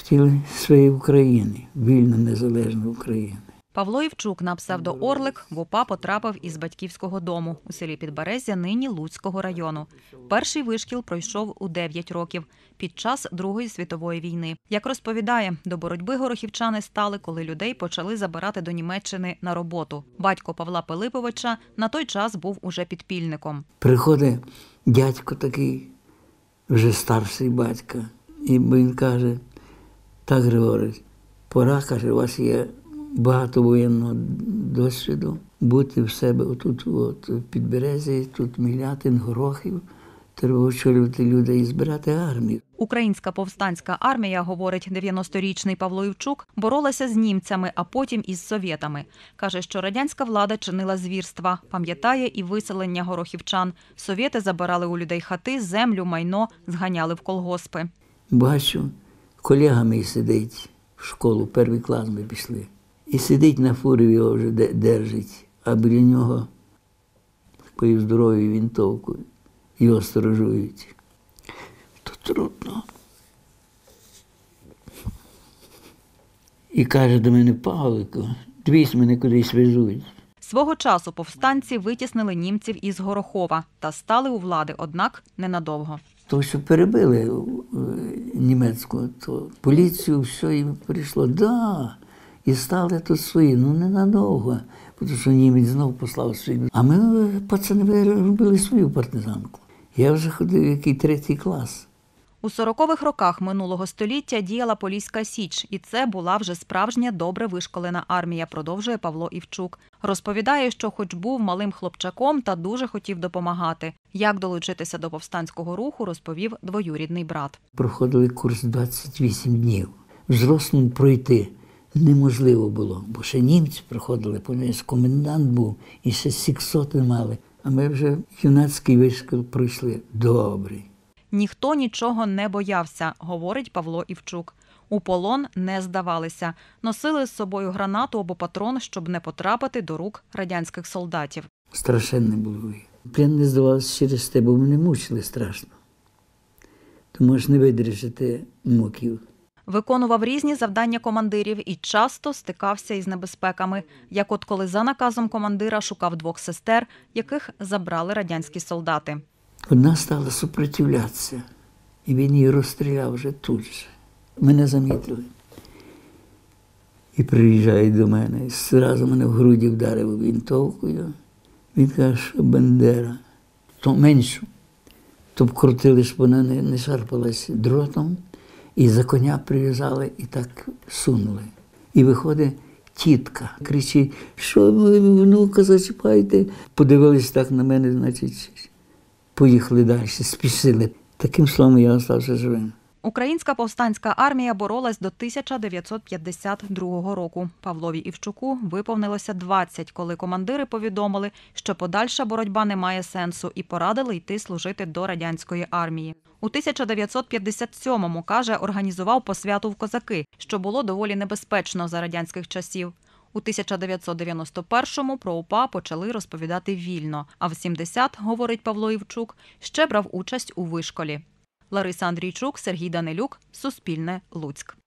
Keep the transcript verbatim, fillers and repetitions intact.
хотіли своєї України, вільно незалежної України. Павло Івчук на псевдо Орлик в УПА потрапив із батьківського дому у селі Підберезя, нині Луцького району. Перший вишкіл пройшов у дев'ять років під час Другої світової війни. Як розповідає, до боротьби горохівчани стали, коли людей почали забирати до Німеччини на роботу. Батько Павла Пилиповича на той час був уже підпільником. Приходить дядько такий, вже старший батько, і він каже: так, Григорій, пора, каже, у вас є багато воєнного досвіду, бути в себе отут, от, в Підберезі, тут Мілятин, Горохів, треба очолювати людей і збирати армію. Українська повстанська армія, говорить дев'яносторічний Павло Івчук, боролася з німцями, а потім із совєтами. Каже, що радянська влада чинила звірства, пам'ятає і виселення горохівчан. Совєти забирали у людей хати, землю, майно, зганяли в колгоспи. Бачу, колега мій сидить в школу, перший клас ми пішли. І сидить на фурі, його вже держить, а біля нього такою здоровою винтовкою його сторожують. То трудно. І каже до мене: Павлику, дивись, мене кудись везуть. Свого часу повстанці витіснили німців із Горохова та стали у влади, однак ненадовго. То, що перебили німецьку то поліцію, все їм прийшло. Да, і стали тут свої, ну ненадовго, тому що німець знов послав свій. А ми, пацани, робили свою партизанку. Я вже ходив в який третій клас. У сорокових роках минулого століття діяла Поліська Січ, і це була вже справжня добре вишколена армія, продовжує Павло Івчук. Розповідає, що хоч був малим хлопчаком та дуже хотів допомагати. Як долучитися до повстанського руху, розповів двоюрідний брат. Проходили курс двадцять вісім днів. Взрослим пройти неможливо було, бо ще німці проходили, повністю комендант був, і ще сіксоти мали. А ми вже юнацький вишкіл пройшли. Добрий. Ніхто нічого не боявся, говорить Павло Івчук. У полон не здавалися. Носили з собою гранату або патрон, щоб не потрапити до рук радянських солдатів. Страшенне було. Плен не здавався через те, бо мене мучили страшно. Тому ж не видержати муків. Виконував різні завдання командирів і часто стикався із небезпеками. Як от коли за наказом командира шукав двох сестер, яких забрали радянські солдати. Одна стала супротивлятися, і він її розстріляв вже тут же. Мене замітили. І приїжджає до мене, і зразу мене в груді вдарив винтовкою. Він каже, що Бандера, то меншу. То вкрутили, щоб вона не, не шарпалась дротом, і за коня прив'язали, і так сунули. І виходить тітка, кричить: що ви внука зачіпаєте? Подивились так на мене, значить, поїхали далі, спішили. Таким словом я залишився живим. Українська повстанська армія боролась до тисяча дев'ятсот п'ятдесят другого року. Павлові Івчуку виповнилося двадцять, коли командири повідомили, що подальша боротьба не має сенсу, і порадили йти служити до радянської армії. У тисяча дев'ятсот п'ятдесят сьомому, каже, організував посвяту в козаки, що було доволі небезпечно за радянських часів. У тисяча дев'ятсот дев'яносто першому про УПА почали розповідати вільно, а в сімдесят, говорить Павло Івчук, ще брав участь у вишколі. Лариса Андрійчук, Сергій Данилюк, Суспільне, Луцьк.